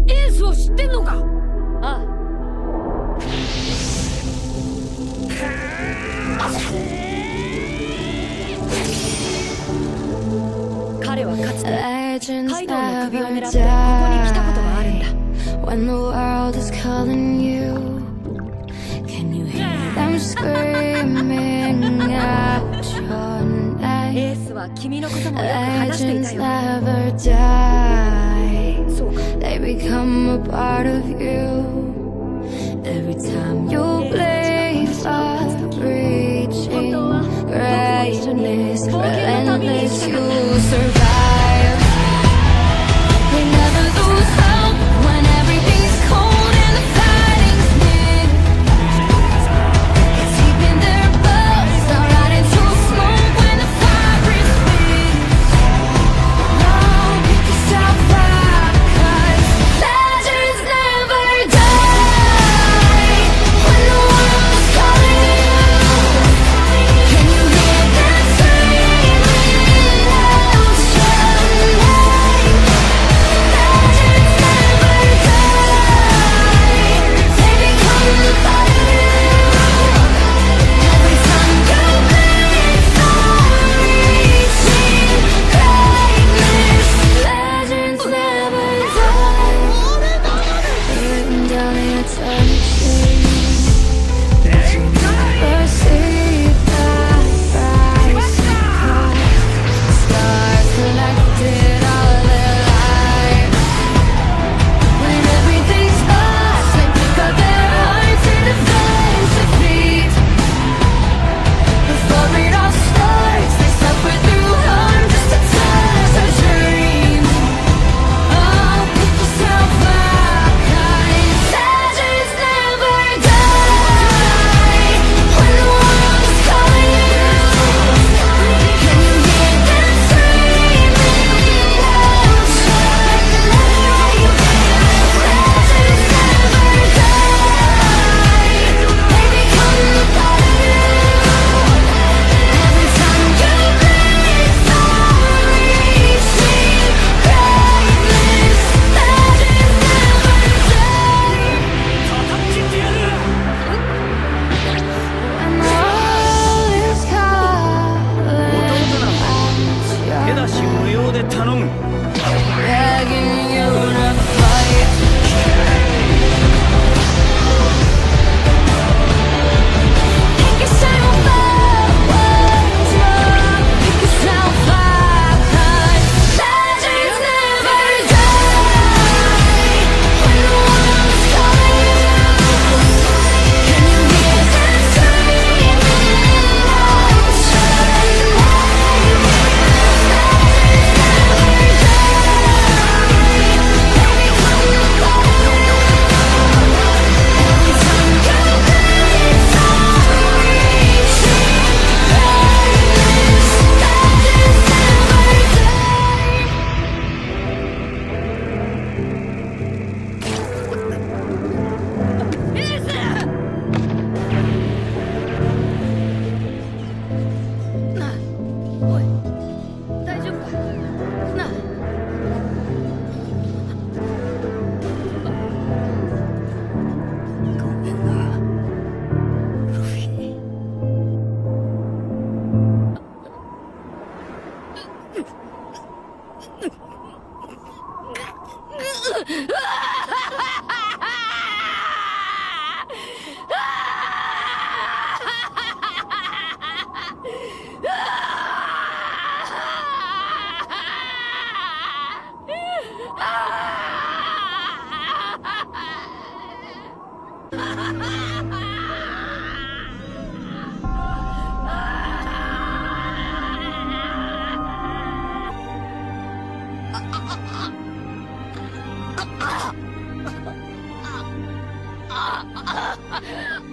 エースを知ってんのか？ああ。彼はかつてカイドウの首を狙ってここに来たことがあるんだ。When the world is calling you, can you hear them screaming out your name? エースは君のこともよく話していたよ。Never die. They become a part of you. Every time you play for reaching greatness, relentless, you survive. They never lose hope when everything's cold and the fighting's near. It's deep in their bones, they're out into smoke when the fire is big. Now pick yourself up, 'cause legends never die. When the world's calling you, can you hear them screaming out your name? Legends never die. They become a part of you. Every time you play for reaching greatness, legends never die. Written down in eternity. Never see the rising sun. Stars collected all their lives. When everything's lost, they pick up their hearts and defend defeat. Before it all starts, they suffer through harm just to touch our dream. Oh, pick yourself up, 'cause legends never die. When the world's calling you, can you hear them screaming out your name? Legends never die. They become a part of you. Every time you play for reaching greatness, legends never die. When all is calling 手出し無用で頼む。 begging you to fight. Pick yourself up once more. Pick yourself up, 'cause legends never die. When the world's calling you, can you hear them screaming out your name? Legendsおい、大丈夫かなあ。ごめんな、ルフィ。Ah!